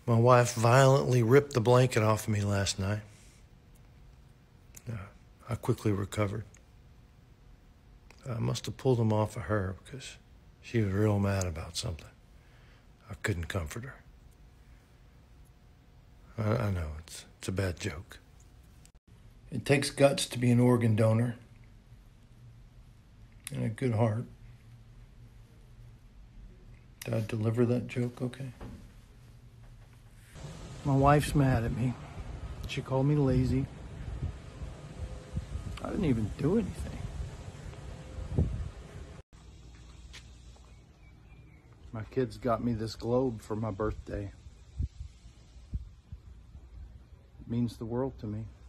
My wife violently ripped the blanket off of me last night. I quickly recovered. I must have pulled them off of her because she was real mad about something. I couldn't comfort her. I know, it's a bad joke. It takes guts to be an organ donor and a good heart. Did I deliver that joke okay? My wife's mad at me. She called me lazy. I didn't even do anything. My kids got me this globe for my birthday. It means the world to me.